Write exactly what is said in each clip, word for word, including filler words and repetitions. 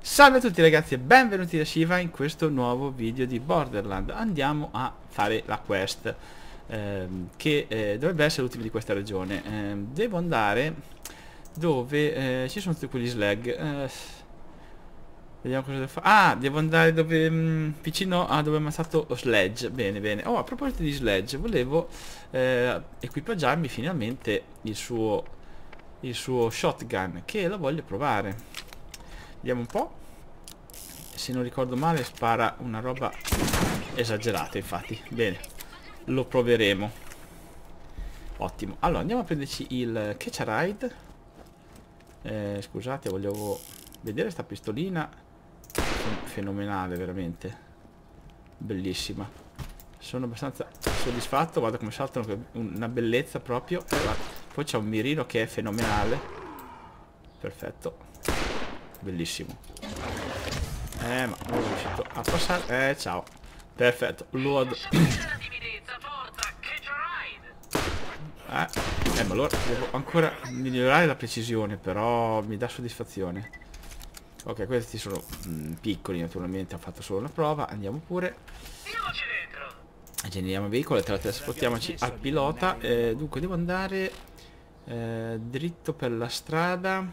Salve a tutti ragazzi e benvenuti da Shiva in questo nuovo video di Borderland. Andiamo a fare la quest ehm, che eh, dovrebbe essere l'ultima di questa regione. Eh, devo andare dove eh, ci sono tutti quegli slag. eh, Vediamo cosa devo fare. Ah, devo andare dove mh, vicino a dove mi è stato Sledge. Bene, bene. Oh, a proposito di Sledge, volevo eh, equipaggiarmi finalmente il suo, il suo shotgun, che lo voglio provare. Vediamo un po'. Se non ricordo male spara una roba esagerata, infatti. Bene, lo proveremo. Ottimo. Allora andiamo a prenderci il Catch-A-Ride. eh, Scusate, volevo vedere sta pistolina. Fenomenale, veramente bellissima. Sono abbastanza soddisfatto. Guarda come saltano, una bellezza proprio. eh, Poi c'è un mirino che è fenomenale. Perfetto. Bellissimo. Eh ma non sono riuscito a passare. Eh ciao. Perfetto. Lo ad... eh, eh ma allora devo ancora migliorare la precisione. Però mi dà soddisfazione. Ok, questi sono mh, piccoli naturalmente. Ho fatto solo una prova. Andiamo pure. Generiamo il veicolo e trasportiamoci al pilota. eh, Dunque devo andare eh, dritto per la strada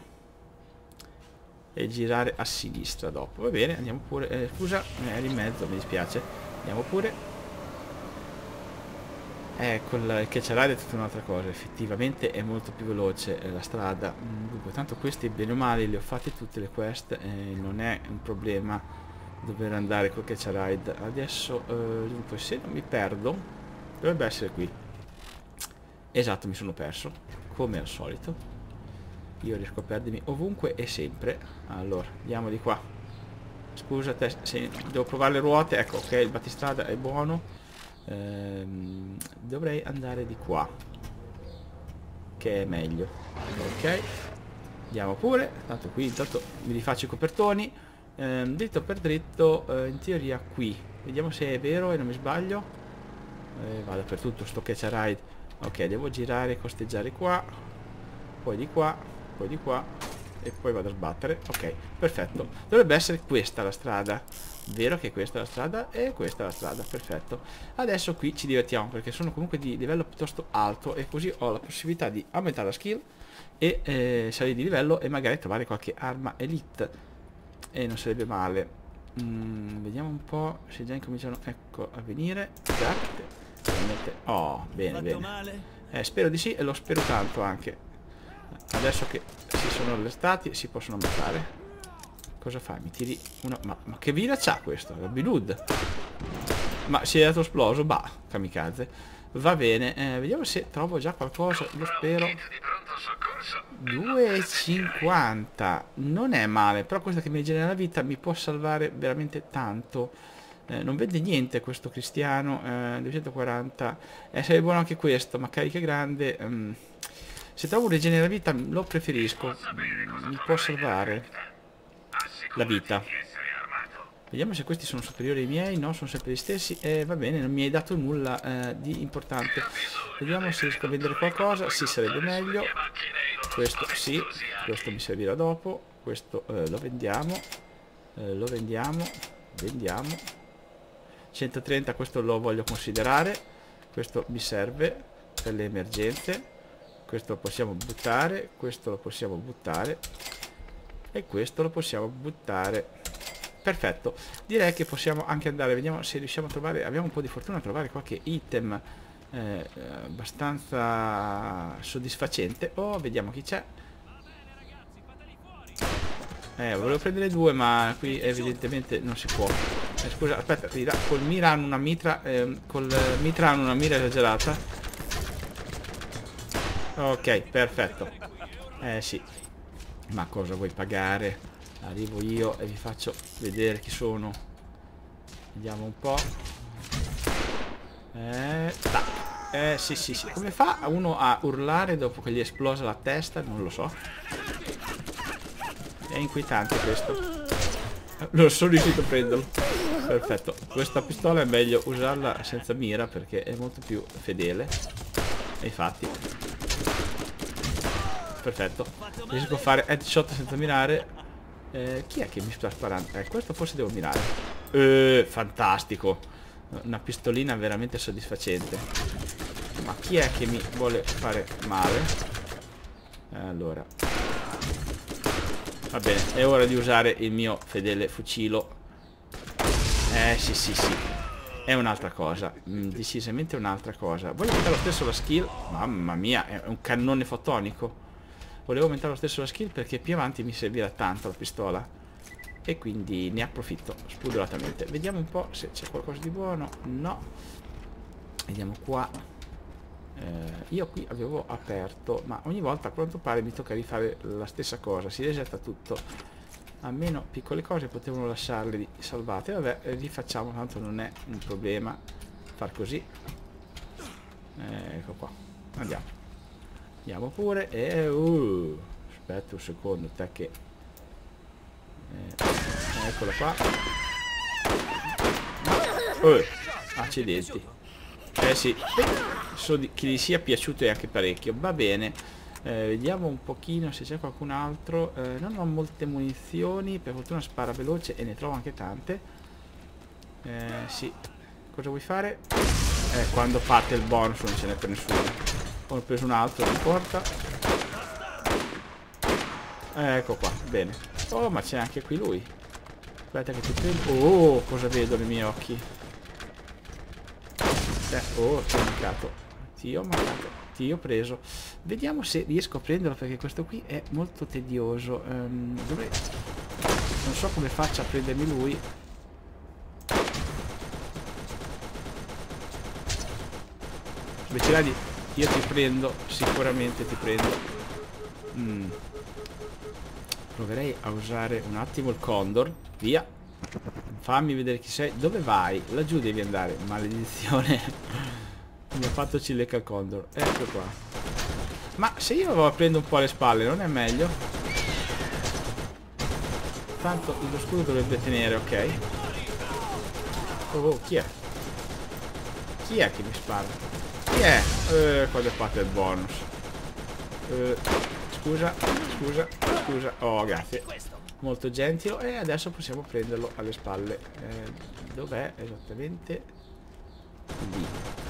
e girare a sinistra dopo. Va bene, andiamo pure. eh, Scusa, eri in mezzo, mi dispiace. Andiamo pure. Eh, con il Catch-A-Ride è tutta un'altra cosa. Effettivamente è molto più veloce eh, la strada. Mm, Dunque, tanto questi bene o male li ho fatti tutte le quest. eh, Non è un problema dover andare col Catch-A-Ride. Adesso, eh, dunque, se non mi perdo, dovrebbe essere qui. Esatto, mi sono perso, come al solito. Io riesco a perdermi ovunque e sempre. Allora, andiamo di qua. Scusa te, se devo provare le ruote. Ecco, ok, il battistrada è buono. ehm, Dovrei andare di qua, che è meglio. Ok, andiamo pure. Tanto qui intanto mi rifaccio i copertoni. ehm, Dritto per dritto, eh, in teoria qui. Vediamo se è vero e non mi sbaglio. eh, Va dappertutto sto Catch-A-Ride. Ok, devo girare, costeggiare qua, poi di qua, poi di qua e poi vado a sbattere. Ok, perfetto. Dovrebbe essere questa la strada. Vero che questa è la strada e questa è la strada. Perfetto. Adesso qui ci divertiamo perché sono comunque di livello piuttosto alto e così ho la possibilità di aumentare la skill e eh, salire di livello e magari trovare qualche arma elite. E non sarebbe male. mm, Vediamo un po' se già incominciano, ecco, a venire. Tac. Oh, bene, bene. Eh, spero di sì e lo spero tanto anche. Adesso che si sono allestati si possono ammazzare. Cosa fai? Mi tiri una... Ma, ma che vita c'ha questo? Robin Hood. Ma si è dato esploso? Bah, kamikaze. Va bene, eh, vediamo se trovo già qualcosa. Lo spero. due e cinquanta. Non è male. Però questa che mi genera la vita mi può salvare veramente tanto. eh, Non vede niente questo cristiano. eh, duecentoquaranta. Eh, sarebbe buono anche questo, ma carica grande. ehm, Se trovo un rigenera vita lo preferisco. Mi può salvare la vita. Vediamo se questi sono superiori ai miei. No, sono sempre gli stessi. E eh, va bene, non mi hai dato nulla eh, di importante. Vediamo se riesco a vendere qualcosa. Sì, sarebbe meglio. Questo sì, questo mi servirà dopo. Questo eh, lo vendiamo. eh, Lo vendiamo. Vendiamo. centotrenta, questo lo voglio considerare. Questo mi serve per le emergenze. Questo lo possiamo buttare. Questo lo possiamo buttare. E questo lo possiamo buttare. Perfetto. Direi che possiamo anche andare. Vediamo se riusciamo a trovare. Abbiamo un po' di fortuna a trovare qualche item eh, abbastanza soddisfacente. Oh, vediamo chi c'è. Eh, volevo prendere due, ma qui evidentemente non si può. eh, Scusa, aspetta, col mira hanno una mitra eh, Col mitra hanno una mira esagerata. Ok, perfetto. Eh sì. Ma cosa vuoi pagare? Arrivo io e vi faccio vedere chi sono. Vediamo un po'. Eh, tac. eh sì sì sì. Come fa uno a urlare dopo che gli è esplosa la testa? Non lo so. È inquietante questo. Non sono riuscito a prenderlo. Perfetto. Questa pistola è meglio usarla senza mira perché è molto più fedele. E infatti. Perfetto. Riesco a fare headshot senza mirare. Eh, chi è che mi sta sparando? Eh, questo forse devo mirare. Eh, fantastico. Una pistolina veramente soddisfacente. Ma chi è che mi vuole fare male? Eh, allora. Va bene, è ora di usare il mio fedele fucilo. Eh, sì, sì, sì. È un'altra cosa. Mm, decisamente un'altra cosa. Voglio aumentare lo stesso la skill. Mamma mia, è un cannone fotonico. Volevo aumentare lo stesso la skill perché più avanti mi servirà tanto la pistola. E quindi ne approfitto spudoratamente. Vediamo un po' se c'è qualcosa di buono. No. Vediamo qua. Eh, io qui avevo aperto, ma ogni volta a quanto pare mi tocca rifare la stessa cosa. Si resetta tutto. Almeno piccole cose potevano lasciarle salvate. Vabbè, rifacciamo, tanto non è un problema far così. Eh, ecco qua. Andiamo. Andiamo pure e uh, aspetta un secondo, te che eh, eccola qua. Oh, accidenti. Eh sì, so di, che gli sia piaciuto e anche parecchio. Va bene, eh, vediamo un pochino se c'è qualcun altro. eh, non ho molte munizioni, per fortuna spara veloce e ne trovo anche tante. Eh, sì, cosa vuoi fare? Eh, quando parte il bonus non ce n'è per nessuno. Ho preso un altro, non importa. Ecco qua, bene. Oh, ma c'è anche qui lui. Aspetta che ti prendo. Oh, cosa vedo nei miei occhi? Eh, oh, ti ho mancato. Ti ho mancato. Ti ho preso. Vediamo se riesco a prenderlo perché questo qui è molto tedioso. Um, dovrei... Non so come faccia a prendermi lui. Invece di... Io ti prendo, sicuramente ti prendo. Mm. Proverei a usare un attimo il condor. Via. Fammi vedere chi sei. Dove vai? Laggiù devi andare. Maledizione. Mi ha fatto cilecca il condor. Ecco qua. Ma se io lo prendo un po' alle spalle, non è meglio? Tanto lo scudo dovrebbe tenere, ok? Oh, chi è? Chi è che mi spara? Chi è? Eh, quando è fatto il bonus. Eh, scusa, scusa, scusa. Oh, grazie. Molto gentile. E adesso possiamo prenderlo alle spalle. Eh, dov'è esattamente? Lì.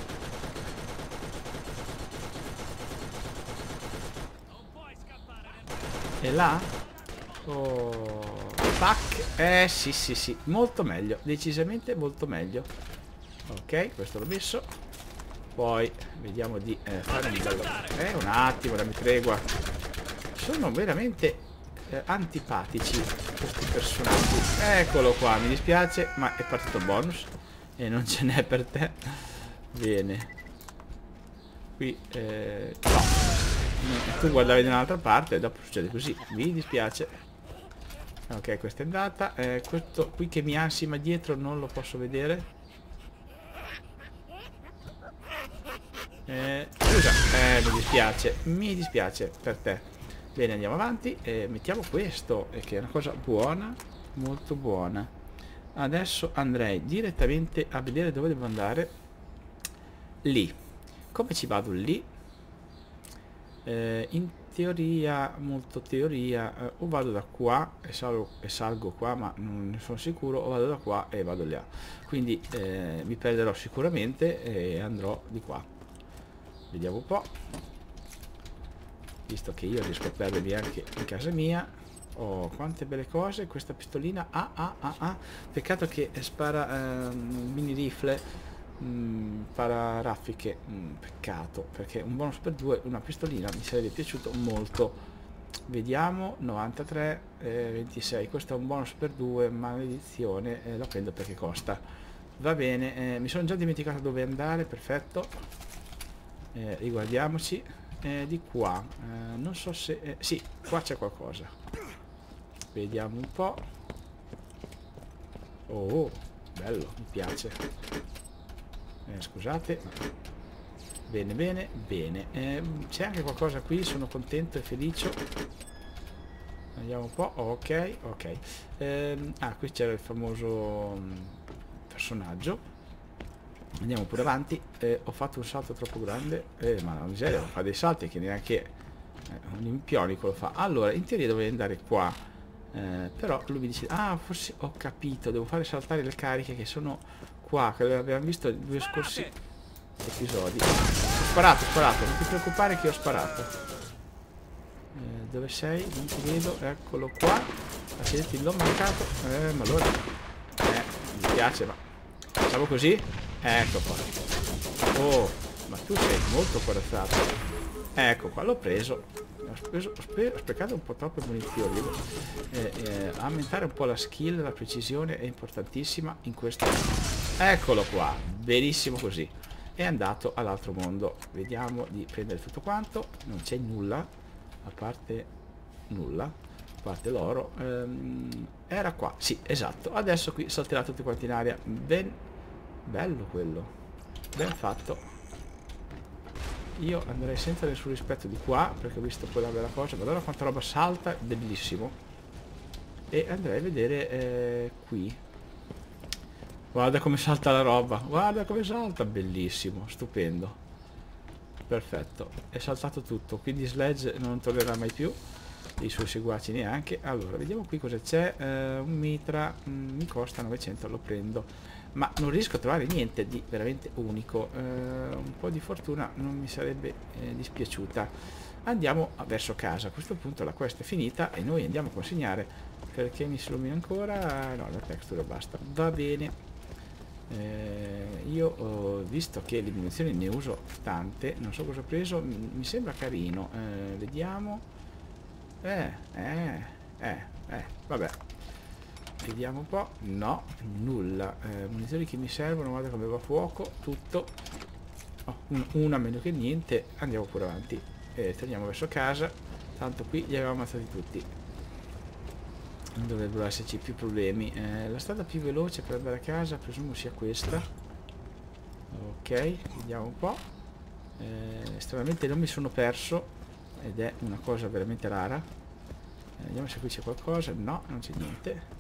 E là? Oh. Tac. Eh, sì, sì, sì. Molto meglio. Decisamente molto meglio. Ok, questo l'ho messo. Poi vediamo di eh, fare un bello. Eh, un attimo, dammi tregua. Sono veramente eh, antipatici questi personaggi. Eccolo qua, mi dispiace, ma è partito bonus e non ce n'è per te. Bene. Qui eh, no. Tu guardavi da un'altra parte e dopo succede così. Mi dispiace. Ok, questa è andata. Eh, questo qui che mi ansima dietro non lo posso vedere. Eh, scusa, eh, mi dispiace, mi dispiace per te. Bene, andiamo avanti e mettiamo questo, che è una cosa buona, molto buona. Adesso andrei direttamente a vedere dove devo andare. Lì. Come ci vado lì? Eh, in teoria, molto teoria, eh, o vado da qua e salgo, e salgo qua, ma non ne sono sicuro, o vado da qua e vado là. Quindi eh, mi perderò sicuramente e andrò di qua. Vediamo un po'. Visto che io riesco a perdermi anche in casa mia. Oh, quante belle cose. Questa pistolina. Ah, ah, ah, ah. Peccato che spara eh, mini rifle. Mh, para raffiche. Mh, peccato. Perché un bonus per due, una pistolina mi sarebbe piaciuto molto. Vediamo. novantatré, eh, ventisei. Questo è un bonus per due. Maledizione. Eh, lo prendo perché costa. Va bene. Eh, mi sono già dimenticato dove andare. Perfetto. Eh, riguardiamoci eh, di qua. Eh, non so se... Eh, sì, qua c'è qualcosa. Vediamo un po'. Oh, bello, mi piace. Eh, scusate. Bene, bene, bene. Eh, c'è anche qualcosa qui, sono contento e felice. Andiamo un po'. Ok, ok. Eh, ah, qui c'era il famoso personaggio. Andiamo pure avanti. Eh, ho fatto un salto troppo grande. Eh, ma la miseria, fa dei salti che neanche eh, un impionico lo fa. Allora, in teoria dovrei andare qua. eh, però lui mi dice, ah forse ho capito, devo fare saltare le cariche che sono qua, che abbiamo visto in due scorsi episodi. Ho sparato, ho sparato, non ti preoccupare che ho sparato. Eh, dove sei? Non ti vedo, eccolo qua. Accidenti, l'ho mancato. Eh, ma allora... Eh, mi piace, ma... Facciamo così? Ecco qua. Oh, ma tu sei molto corazzato. Ecco qua, l'ho preso. Ho, speso, ho, spe ho sprecato un po' troppe munizioni. Eh, eh, aumentare un po' la skill, la precisione è importantissima in questo. Eccolo qua, benissimo così. È andato all'altro mondo. Vediamo di prendere tutto quanto. Non c'è nulla, a parte nulla, a parte l'oro. Ehm, era qua, sì, esatto. Adesso qui salterà tutti quanti in aria. Ben bello quello, ben fatto. Io andrei senza nessun rispetto di qua, perché ho visto quella bella cosa. Guarda quanta roba salta, bellissimo. E andrei a vedere eh, qui. Guarda come salta la roba, guarda come salta, bellissimo, stupendo. Perfetto, è saltato tutto, quindi Sledge non tornerà mai più, i suoi seguaci neanche. Allora, vediamo qui cosa c'è. eh, un mitra, mm, mi costa novecento, lo prendo. Ma non riesco a trovare niente di veramente unico. eh, un po' di fortuna non mi sarebbe eh, dispiaciuta. Andiamo verso casa. A questo punto la quest è finita e noi andiamo a consegnare, perché mi si illumina ancora. No, la texture basta, va bene. Eh, io ho visto che le munizioni ne uso tante, non so cosa ho preso, mi, mi sembra carino. eh, vediamo. eh, eh, eh, eh, vabbè, vediamo un po'. No, nulla. eh, munizioni che mi servono, guarda come va a fuoco tutto. Oh, un, una meno che niente. Andiamo pure avanti e torniamo verso casa, tanto qui li avevamo ammazzati tutti, non dovrebbero esserci più problemi. eh, la strada più veloce per andare a casa presumo sia questa. Ok, vediamo un po'. eh, stranamente non mi sono perso ed è una cosa veramente rara. eh, vediamo se qui c'è qualcosa. No, non c'è niente.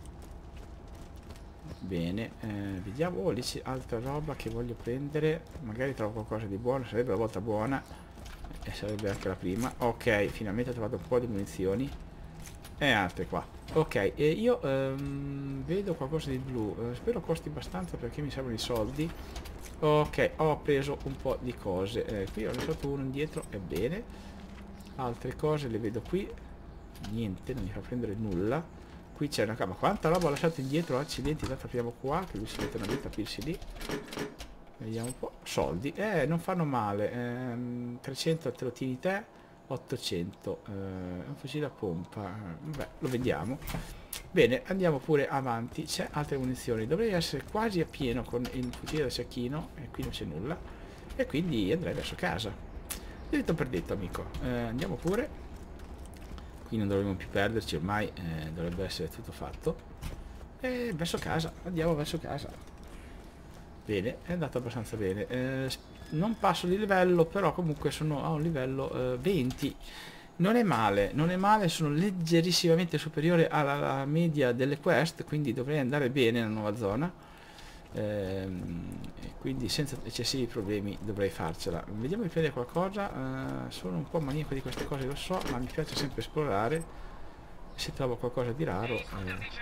Bene, eh, vediamo. Oh, lì c'è altra roba che voglio prendere, magari trovo qualcosa di buono, sarebbe la volta buona e sarebbe anche la prima. Ok, finalmente ho trovato un po' di munizioni e altre qua. Ok, e io ehm, vedo qualcosa di blu, eh, spero costi abbastanza perché mi servono i soldi. Ok, ho preso un po' di cose. eh, qui ho lasciato uno indietro, ebbene. Altre cose le vedo qui, niente, non mi fa prendere nulla. Qui c'è una cama, quanta roba ho lasciato indietro, accidenti. Tanto apriamo qua, che lui si mette una vita a pirsi lì. Vediamo un po'. Soldi, eh, non fanno male. ehm, trecento te lo tieni te, ottocento. eh, un fucile a pompa, beh, lo vediamo. Bene, andiamo pure avanti. C'è altre munizioni, dovrei essere quasi a pieno con il fucile da cecchino e qui non c'è nulla, e quindi andrei verso casa, detto per detto, amico. eh, andiamo pure. Qui non dovremmo più perderci, ormai eh, dovrebbe essere tutto fatto. E verso casa, andiamo verso casa. Bene, è andato abbastanza bene. eh, non passo di livello, però comunque sono a un livello eh, venti. Non è male, non è male, sono leggerissimamente superiore alla, alla media delle quest, quindi dovrei andare bene nella nuova zona. Ehm, quindi senza eccessivi problemi dovrei farcela. Vediamo di prendere qualcosa. eh, sono un po' maniaco di queste cose, lo so, ma mi piace sempre esplorare. Se trovo qualcosa di raro eh.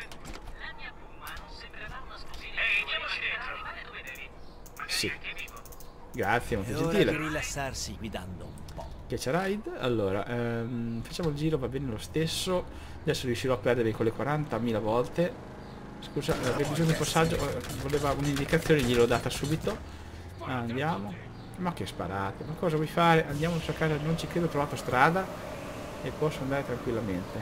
Sì, grazie, molto gentile. Rilassarsi guidando un po'. Che c'è ride? Allora ehm, facciamo il giro, va bene lo stesso. Adesso riuscirò a perdermi con le quarantamila volte. Scusa, avevo bisogno di un passaggio, voleva un'indicazione, gliel'ho data subito. Andiamo. Ma che sparate, ma cosa vuoi fare? Andiamo a casa, non ci credo, ho trovato strada e posso andare tranquillamente.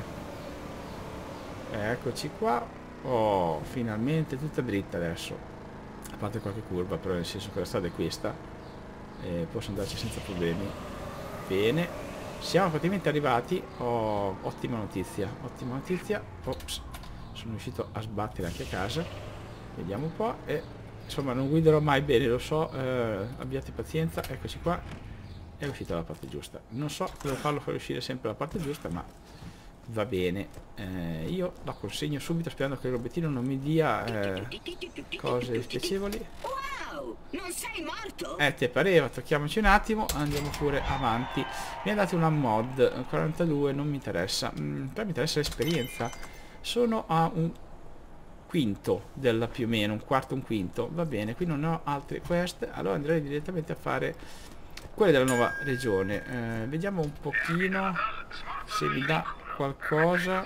Eccoci qua. Oh, finalmente tutta dritta adesso. A parte qualche curva, però nel senso che la strada è questa e posso andarci senza problemi. Bene, siamo praticamente arrivati. Oh, ottima notizia, ottima notizia. Ops. Sono riuscito a sbattere anche a casa. Vediamo un po'. E insomma non guiderò mai bene, lo so. eh, abbiate pazienza. Eccoci qua. È uscita dalla parte giusta. Non so cosa farlo far uscire sempre dalla parte giusta, ma va bene. eh, io la consegno subito sperando che il robettino non mi dia eh, cose spiacevoli. Wow, non sei morto? Eh, te pareva, tocchiamoci un attimo, andiamo pure avanti. Mi ha dato una mod quarantadue, non mi interessa, mm, però mi interessa l'esperienza. sono a un quinto della più o meno, un quarto, un quinto, va bene. Qui non ho altre quest, allora andrei direttamente a fare quelle della nuova regione. Eh, vediamo un pochino se mi dà qualcosa.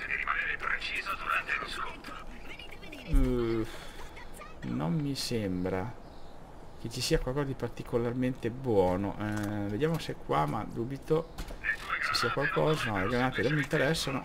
Uh, non mi sembra che ci sia qualcosa di particolarmente buono. Eh, vediamo se qua, ma dubito se sia qualcosa. No, le granate non mi interessano.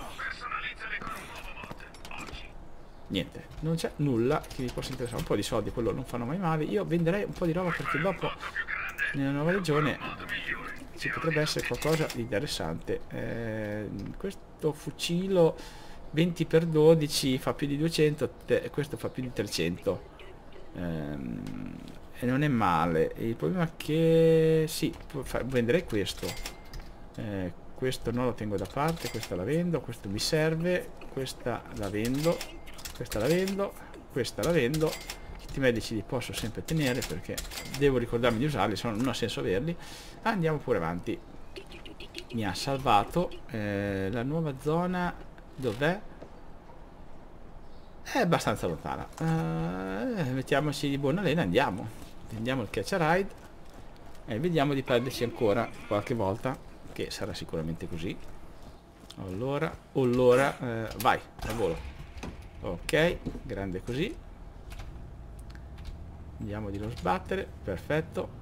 Niente, non c'è nulla che mi possa interessare. Un po' di soldi, quello non fanno mai male. Io venderei un po' di roba perché dopo nella nuova regione ci potrebbe essere qualcosa di interessante. Eh, questo fucilo venti per dodici fa più di duecento e questo fa più di trecento. Ehm, e non è male. Il problema è che sì, venderei questo. Eh, questo non lo tengo da parte, questa la vendo, questo mi serve, questa la vendo, questa la vendo, questa la vendo. I medici li posso sempre tenere perché devo ricordarmi di usarli, se no non ha senso averli. Andiamo pure avanti. Mi ha salvato. Eh, la nuova zona dov'è? È abbastanza lontana. Eh, mettiamoci di buona lena, andiamo. Prendiamo il catch a ride e vediamo di perderci ancora qualche volta, che sarà sicuramente così. Allora, allora eh, vai, a volo. Ok, grande così. Andiamo di non sbattere, perfetto.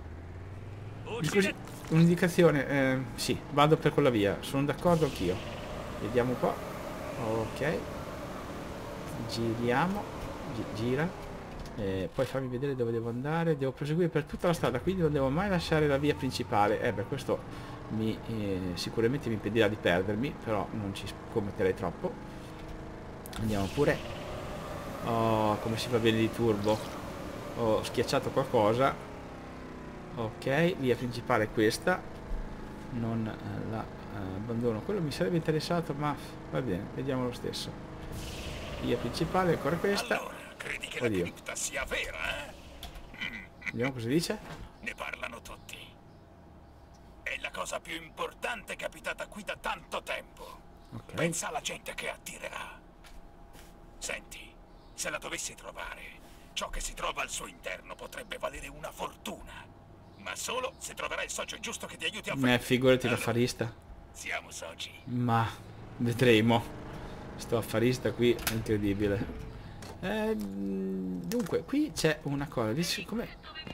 Un'indicazione, eh, sì, vado per quella via, sono d'accordo anch'io. Vediamo un po'. Ok. Giriamo, gi gira. Eh, poi fammi vedere dove devo andare. Devo proseguire per tutta la strada, quindi non devo mai lasciare la via principale. Eh beh, questo mi, eh, sicuramente mi impedirà di perdermi, però non ci scommetterei troppo. Andiamo pure. Oh, come si va bene di turbo. Ho schiacciato qualcosa. Ok, via principale è questa. Non eh, la eh, abbandono. Quello mi sarebbe interessato, ma va bene, vediamo lo stesso. Via principale, ancora questa. Allora, credi che Oddio. la cripta sia vera, eh? Vediamo cosa dice. Ne parlano tutti. È la cosa più importante capitata qui da tanto tempo. Ok. Pensa alla gente che attirerà. Senti, se la dovessi trovare, ciò che si trova al suo interno potrebbe valere una fortuna. Ma solo se troverai il socio giusto che ti aiuti a fare. Eh, figurati allora, l'affarista. siamo soci. Ma vedremo. Sto affarista qui è incredibile. Eh, dunque, qui c'è una cosa. Dici come.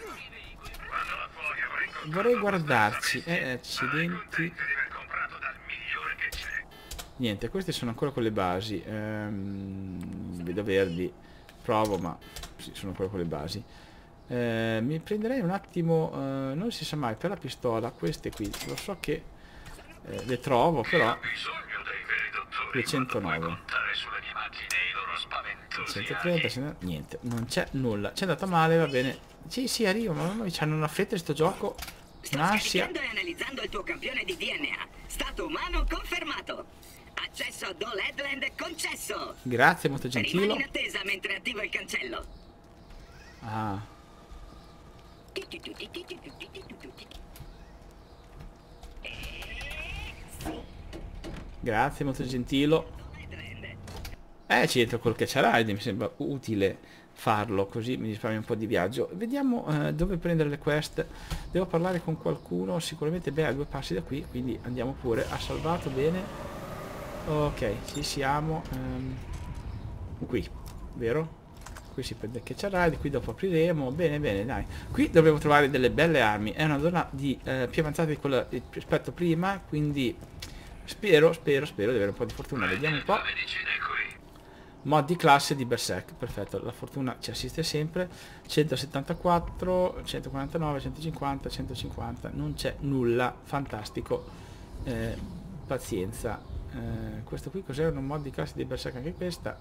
Vorrei guardarci. Eh, accidenti. Niente, queste sono ancora con le basi. Ehm, vedo verdi. Provo, ma sì, sono ancora con le basi. Eh, mi prenderei un attimo. Eh, non si sa mai per la pistola. Queste qui. Lo so che eh, le trovo, però. duecentonove. centotrenta, niente, non c'è nulla. C'è andata male, va bene. Sì, sì, arrivo, ma noi ci hanno una fretta sto gioco. Un'ansia. Sto analizzando il tuo campione di D N A. Stato umano confermato. Accesso a Dole Headland concesso. Grazie, molto gentile. Rimani in attesa mentre attivo il cancello. Ah. Grazie, molto gentile. Eh, ci entro col catch a ride, mi sembra utile farlo, così mi risparmio un po' di viaggio. Vediamo eh, dove prendere le quest. Devo parlare con qualcuno, sicuramente beh, a due passi da qui, quindi andiamo pure. Ha salvato bene. Ok, ci siamo. Um, qui, vero? Qui si prende il catch a ride, qui dopo apriremo. Bene, bene, dai. Qui dovremo trovare delle belle armi. È una zona di, eh, più avanzata di quella rispetto prima, quindi spero, spero, spero di avere un po' di fortuna. Vediamo un po'. Mod di classe di Berserk, perfetto, la fortuna ci assiste sempre. Centosettantaquattro, centoquarantanove, centocinquanta, centocinquanta, non c'è nulla, fantastico. Eh, pazienza. Eh, questo qui cos'è? Un mod di classe di Berserk anche questa?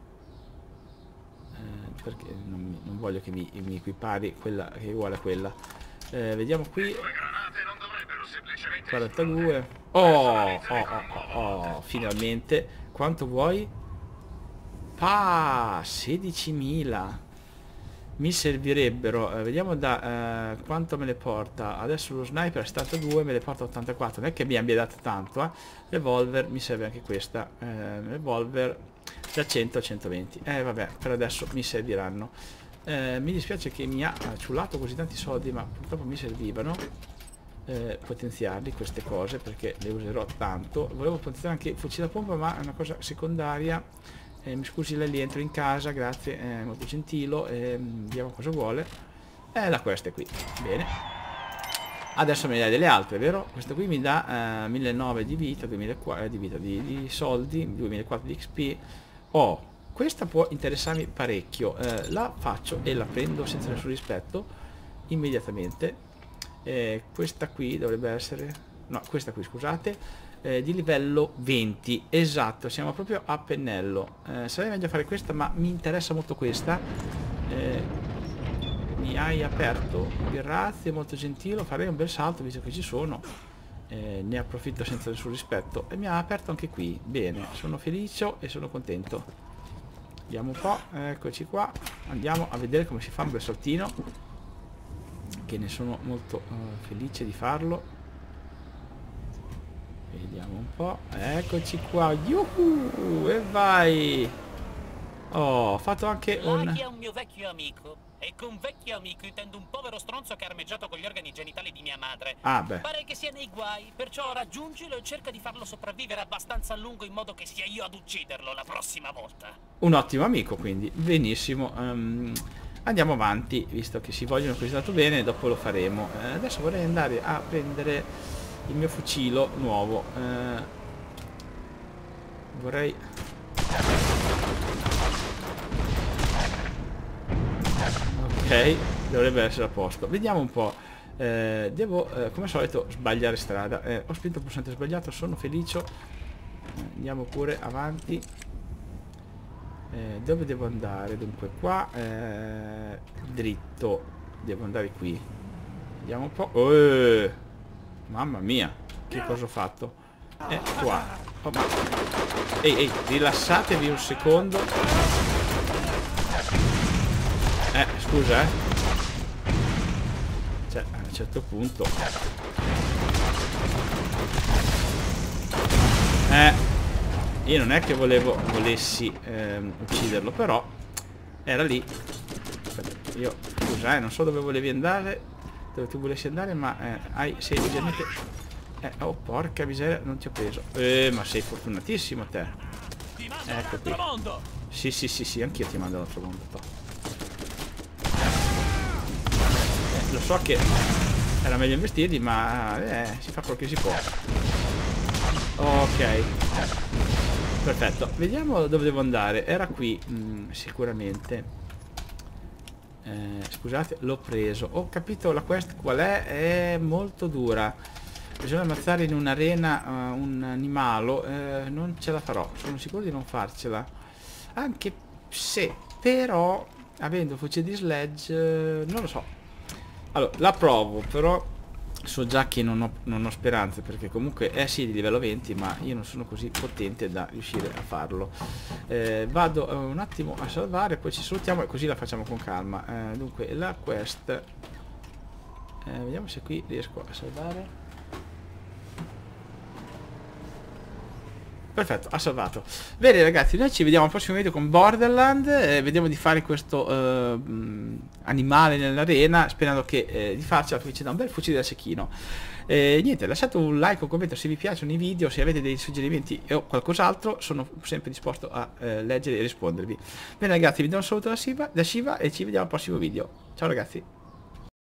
Eh, perché non, non voglio che mi, mi equipari quella che è uguale a quella. Eh, vediamo qui. quarantadue. Oh, oh, oh, oh, oh, finalmente. Quanto vuoi? Ah, sedicimila. mi servirebbero, eh, vediamo da eh, quanto me le porta. Adesso lo sniper è settantadue, me le porta ottantaquattro, non è che mi abbia dato tanto. eh. Revolver, mi serve anche questa, eh, revolver da cento a centoventi. Eh vabbè, per adesso mi serviranno. Eh, mi dispiace che mi ha ciullato così tanti soldi, ma purtroppo mi servivano eh, potenziarli queste cose, perché le userò tanto. Volevo potenziare anche il fucile a pompa, ma è una cosa secondaria. Eh, mi scusi, lei entro in casa, grazie, è molto gentile. Eh, vediamo cosa vuole. Eh, la quest è qui, bene. Adesso me ne dai delle altre, vero? Questa qui mi dà eh, millenovecento di vita, duemilaquattro di vita, di, di soldi, duemilaquattro di X P. Oh, questa può interessarmi parecchio. Eh, la faccio e la prendo senza nessun rispetto immediatamente. Eh, questa qui dovrebbe essere, no, questa qui, scusate. Eh, di livello venti, esatto, siamo proprio a pennello. Eh, sarebbe meglio fare questa, ma mi interessa molto questa. Eh, mi hai aperto, grazie, molto gentile. Farei un bel salto visto che ci sono. Eh, ne approfitto senza nessun rispetto. E mi ha aperto anche qui, bene, sono felice e sono contento. Vediamo un po', eccoci qua. Andiamo a vedere come si fa un bel saltino, che ne sono molto uh, felice di farlo. Vediamo un po', eccoci qua, yuhu, e vai. Oh, ho fatto anche un... Lucky è un mio vecchio amico, e con vecchio amico intendo un povero stronzo che ha armeggiato con gli organi genitali di mia madre. Ah beh. Pare che sia nei guai, perciò raggiungilo e cerca di farlo sopravvivere abbastanza a lungo in modo che sia io ad ucciderlo la prossima volta. Un ottimo amico, quindi, benissimo. um, Andiamo avanti, visto che si vogliono così tanto bene, dopo lo faremo. eh, Adesso vorrei andare a prendere il mio fucilo nuovo. eh, Vorrei... Ok, dovrebbe essere a posto. Vediamo un po'. eh, Devo, eh, come al solito, sbagliare strada. eh, Ho spinto il pulsante sbagliato, sono felice. eh, Andiamo pure avanti. eh, Dove devo andare? Dunque qua, eh, dritto. Devo andare qui. Vediamo un po'. Oh, mamma mia, che cosa ho fatto? Eh, qua. Oh, ma... Ehi, ehi, rilassatevi un secondo. Eh, scusa, eh. Cioè, a un certo punto... Eh, io non è che volevo, volessi ehm, ucciderlo, però era lì. Aspetta, io, scusa, eh, non so dove volevi andare, dove tu volessi andare, ma eh, hai, sei leggermente... Eh, oh, porca miseria, non ti ho preso. Eh, ma sei fortunatissimo te. Ecco qui. Sì, sì, sì, sì, anch'io ti mando all'altro mondo. To. Lo so che era meglio investirli, ma eh, si fa quello che si può. Ok, perfetto. Vediamo dove devo andare. Era qui, mh, sicuramente. eh, Scusate, l'ho preso. Ho capito la quest qual è. È molto dura. Bisogna ammazzare in un'arena uh, un animalo. eh, Non ce la farò, sono sicuro di non farcela. Anche se, però, avendo fucile di sledge, eh, non lo so. Allora, la provo, però so già che non ho, non ho speranze, perché comunque è sì di livello venti, ma io non sono così potente da riuscire a farlo. eh, Vado uh, un attimo a salvare, poi ci salutiamo e così la facciamo con calma. eh, Dunque, la quest, eh, vediamo se qui riesco a salvare. Perfetto, ha salvato. Bene ragazzi, noi ci vediamo al prossimo video con Borderland. eh, Vediamo di fare questo eh, animale nell'arena, sperando che eh, di farcela, perché ci dà un bel fucile da cecchino. eh, Niente, lasciate un like o un commento se vi piacciono i video, se avete dei suggerimenti o qualcos'altro, sono sempre disposto a eh, leggere e rispondervi. Bene ragazzi, vi do un saluto da Shiva, da Shiva e ci vediamo al prossimo video. Ciao ragazzi.